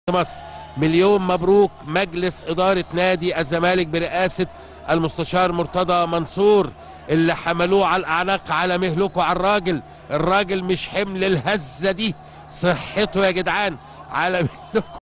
مصر. مليون مبروك مجلس إدارة نادي الزمالك برئاسة المستشار مرتضى منصور اللي حملوه على الأعناق على مهلكه على الراجل مش حمل الهزة دي، صحته يا جدعان على مهلكه.